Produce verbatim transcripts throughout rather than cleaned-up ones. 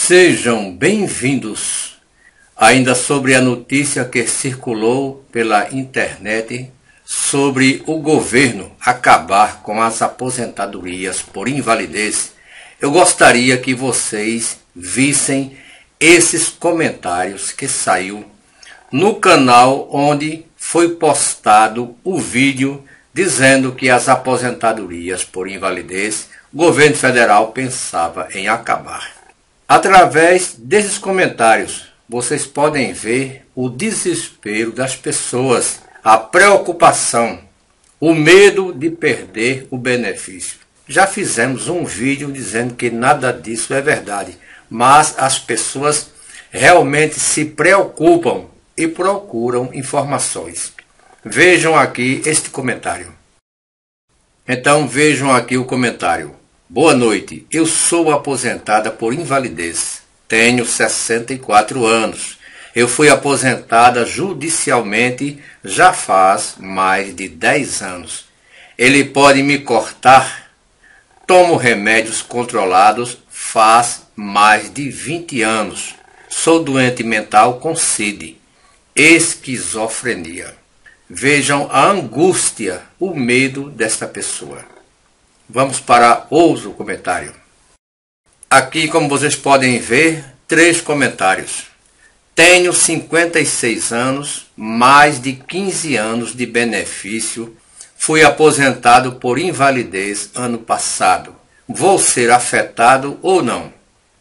Sejam bem-vindos. Ainda sobre a notícia que circulou pela internet sobre o governo acabar com as aposentadorias por invalidez, eu gostaria que vocês vissem esses comentários que saiu no canal onde foi postado o vídeo dizendo que as aposentadorias por invalidez o governo federal pensava em acabar. Através desses comentários, vocês podem ver o desespero das pessoas, a preocupação, o medo de perder o benefício. Já fizemos um vídeo dizendo que nada disso é verdade, mas as pessoas realmente se preocupam e procuram informações. Vejam aqui este comentário. Então vejam aqui o comentário. Boa noite, eu sou aposentada por invalidez, tenho sessenta e quatro anos. Eu fui aposentada judicialmente já faz mais de dez anos. Ele pode me cortar? Tomo remédios controlados faz mais de vinte anos. Sou doente mental com C I D, esquizofrenia. Vejam a angústia, o medo desta pessoa. Vamos para outro comentário. Aqui, como vocês podem ver, três comentários. Tenho cinquenta e seis anos, mais de quinze anos de benefício. Fui aposentado por invalidez ano passado. Vou ser afetado ou não?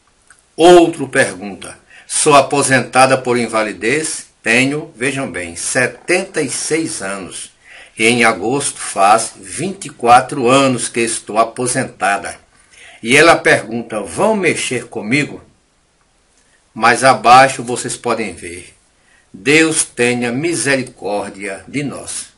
Outro pergunta. Sou aposentada por invalidez? Tenho, vejam bem, setenta e seis anos. E em agosto faz vinte e quatro anos que estou aposentada. E ela pergunta, vão mexer comigo? Mais abaixo vocês podem ver. Deus tenha misericórdia de nós.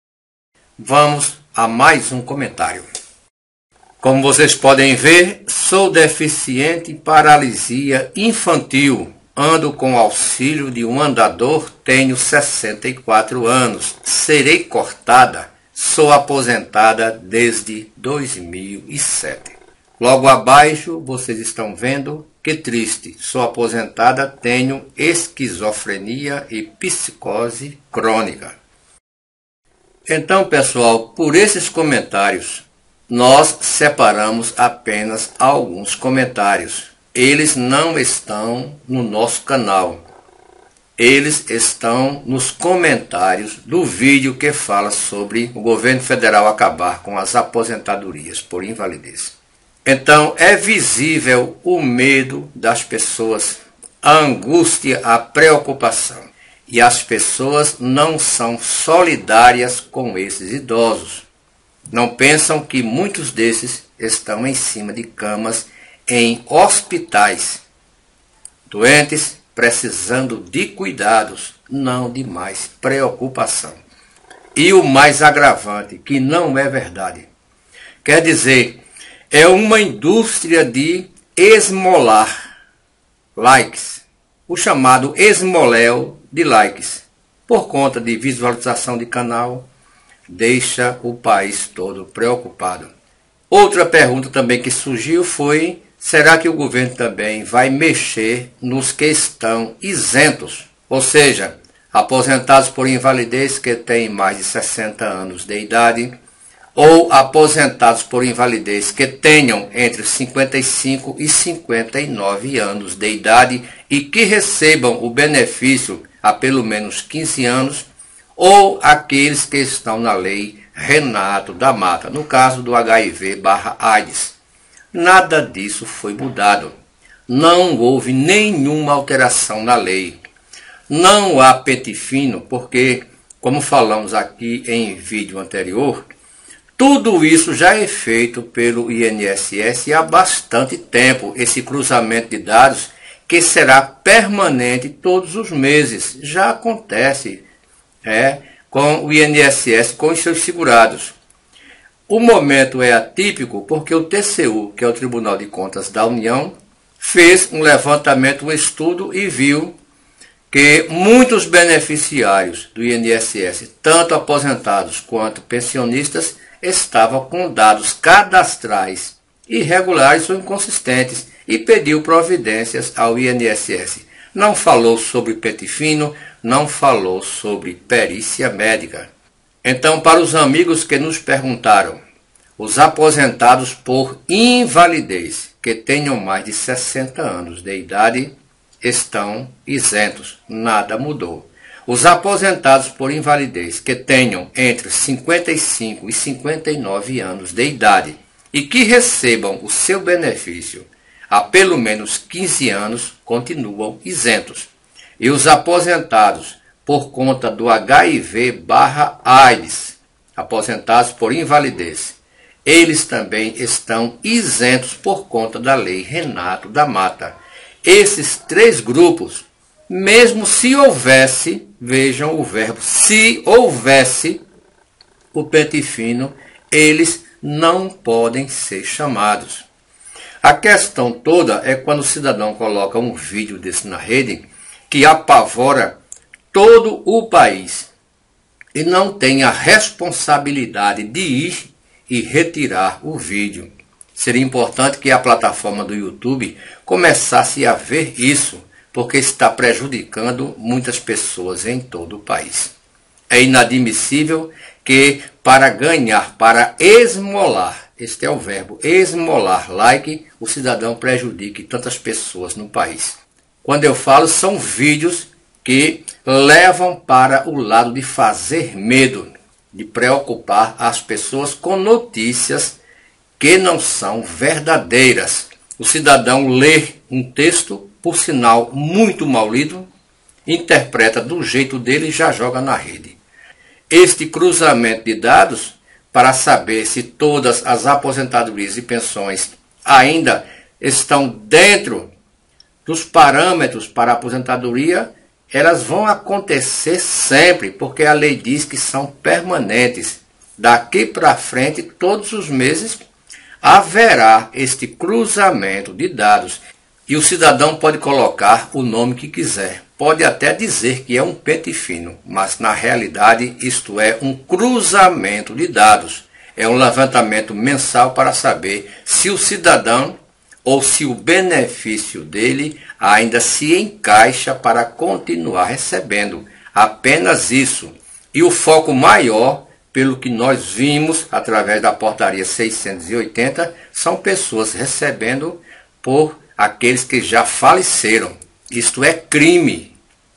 Vamos a mais um comentário. Como vocês podem ver, sou deficiente em paralisia infantil. Ando com auxílio de um andador, tenho sessenta e quatro anos. Serei cortada. Sou aposentada desde dois mil e sete. Logo abaixo, vocês estão vendo, que triste. Sou aposentada, tenho esquizofrenia e psicose crônica. Então, pessoal, por esses comentários, nós separamos apenas alguns comentários. Eles não estão no nosso canal. Eles estão nos comentários do vídeo que fala sobre o governo federal acabar com as aposentadorias por invalidez. Então é visível o medo das pessoas, a angústia, a preocupação. E as pessoas não são solidárias com esses idosos. Não pensam que muitos desses estão em cima de camas em hospitais, doentes precisando de cuidados, não de mais preocupação. E o mais agravante, que não é verdade. Quer dizer, é uma indústria de esmolar likes, o chamado esmoléu de likes, por conta de visualização de canal, deixa o país todo preocupado. Outra pergunta também que surgiu foi: será que o governo também vai mexer nos que estão isentos? Ou seja, aposentados por invalidez que têm mais de sessenta anos de idade, ou aposentados por invalidez que tenham entre cinquenta e cinco e cinquenta e nove anos de idade e que recebam o benefício há pelo menos quinze anos, ou aqueles que estão na lei Renato da Mata, no caso do H I V barra AIDS. Nada disso foi mudado. Não houve nenhuma alteração na lei. Não há pente fino, porque, como falamos aqui em vídeo anterior, tudo isso já é feito pelo I N S S há bastante tempo, esse cruzamento de dados que será permanente todos os meses. Já acontece é, com o I N S S, com os seus segurados. O momento é atípico porque o T C U, que é o Tribunal de Contas da União, fez um levantamento, um estudo e viu que muitos beneficiários do I N S S, tanto aposentados quanto pensionistas, estavam com dados cadastrais irregulares ou inconsistentes e pediu providências ao I N S S. Não falou sobre pente fino, não falou sobre perícia médica. Então, para os amigos que nos perguntaram, os aposentados por invalidez que tenham mais de sessenta anos de idade estão isentos, nada mudou. Os aposentados por invalidez que tenham entre cinquenta e cinco e cinquenta e nove anos de idade e que recebam o seu benefício há pelo menos quinze anos continuam isentos. E os aposentados por conta do H I V barra AIDS, aposentados por invalidez, eles também estão isentos por conta da Lei Renato da Mata. Esses três grupos, mesmo se houvesse, vejam o verbo, se houvesse o pente fino, eles não podem ser chamados. A questão toda é quando o cidadão coloca um vídeo desse na rede que apavora todo o país e não tem a responsabilidade de ir e retirar o vídeo. Seria importante que a plataforma do YouTube começasse a ver isso, porque está prejudicando muitas pessoas em todo o país. É inadmissível que para ganhar, para esmolar, este é o verbo, esmolar like, o cidadão prejudique tantas pessoas no país. Quando eu falo, são vídeos que levam para o lado de fazer medo, de preocupar as pessoas com notícias que não são verdadeiras. O cidadão lê um texto, por sinal muito mal lido, interpreta do jeito dele e já joga na rede. Este cruzamento de dados para saber se todas as aposentadorias e pensões ainda estão dentro dos parâmetros para a aposentadoria, elas vão acontecer sempre, porque a lei diz que são permanentes. Daqui para frente, todos os meses, haverá este cruzamento de dados. E o cidadão pode colocar o nome que quiser. Pode até dizer que é um pente fino, mas na realidade isto é um cruzamento de dados. É um levantamento mensal para saber se o cidadão ou se o benefício dele ainda se encaixa para continuar recebendo. Apenas isso. E o foco maior, pelo que nós vimos através da portaria seiscentos e oitenta, são pessoas recebendo por aqueles que já faleceram. Isto é crime.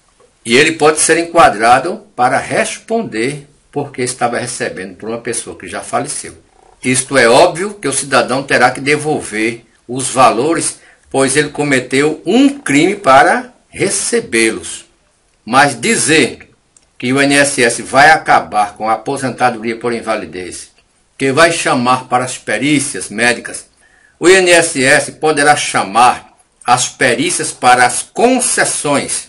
E ele pode ser enquadrado para responder porque estava recebendo por uma pessoa que já faleceu. Isto é óbvio que o cidadão terá que devolver os valores, pois ele cometeu um crime para recebê-los. Mas dizer que o I N S S vai acabar com a aposentadoria por invalidez, que vai chamar para as perícias médicas, o I N S S poderá chamar as perícias para as concessões.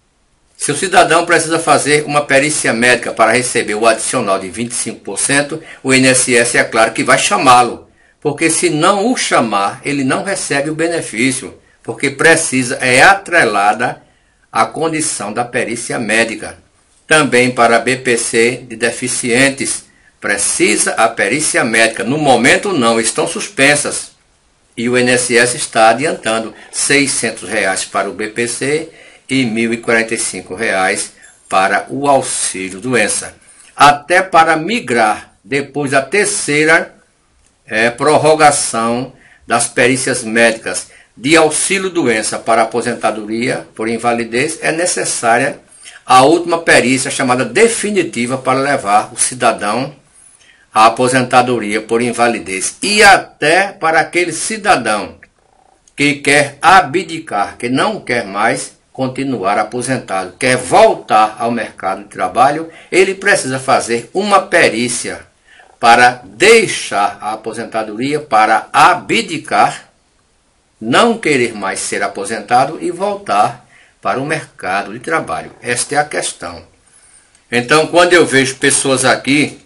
Se o cidadão precisa fazer uma perícia médica para receber o adicional de vinte e cinco por cento, o I N S S é claro que vai chamá-lo, porque se não o chamar, ele não recebe o benefício, porque precisa, é atrelada à condição da perícia médica. Também para a B P C de deficientes, precisa a perícia médica. No momento não, estão suspensas. E o I N S S está adiantando seiscentos reais para o B P C e mil e quarenta e cinco reais para o auxílio doença. Até para migrar depois da terceira é, prorrogação das perícias médicas de auxílio doença para aposentadoria por invalidez, é necessária a última perícia chamada definitiva para levar o cidadão à aposentadoria por invalidez. E até para aquele cidadão que quer abdicar, que não quer mais continuar aposentado, quer voltar ao mercado de trabalho, ele precisa fazer uma perícia para deixar a aposentadoria, para abdicar, não querer mais ser aposentado e voltar para o mercado de trabalho. Esta é a questão. Então, quando eu vejo pessoas aqui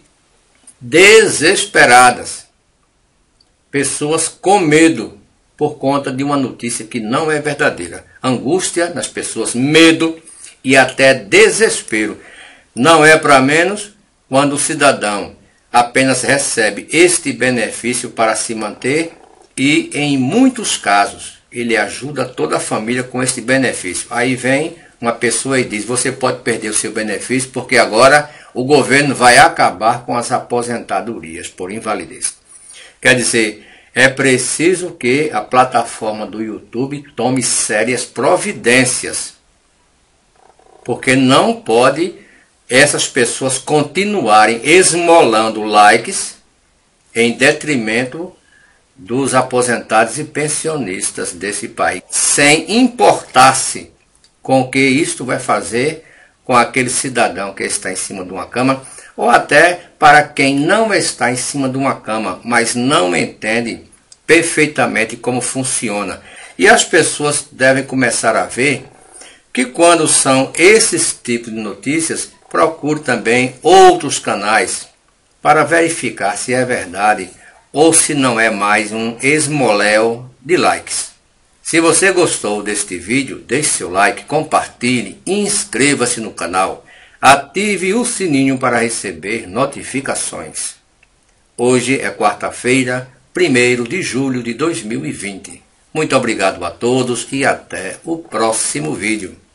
desesperadas, pessoas com medo por conta de uma notícia que não é verdadeira, angústia nas pessoas, medo e até desespero, não é para menos quando o cidadão apenas recebe este benefício para se manter e, em muitos casos, ele ajuda toda a família com esse benefício. Aí vem uma pessoa e diz, você pode perder o seu benefício porque agora o governo vai acabar com as aposentadorias por invalidez. Quer dizer, é preciso que a plataforma do YouTube tome sérias providências, porque não pode essas pessoas continuarem esmolando likes em detrimento dos aposentados e pensionistas desse país, sem importar-se com o que isto vai fazer com aquele cidadão que está em cima de uma cama, ou até para quem não está em cima de uma cama, mas não entende perfeitamente como funciona. E as pessoas devem começar a ver que quando são esses tipos de notícias, procure também outros canais para verificar se é verdade ou se não é mais um esmoléu de likes. Se você gostou deste vídeo, deixe seu like, compartilhe, inscreva-se no canal, ative o sininho para receber notificações. Hoje é quarta-feira, primeiro de julho de dois mil e vinte. Muito obrigado a todos e até o próximo vídeo.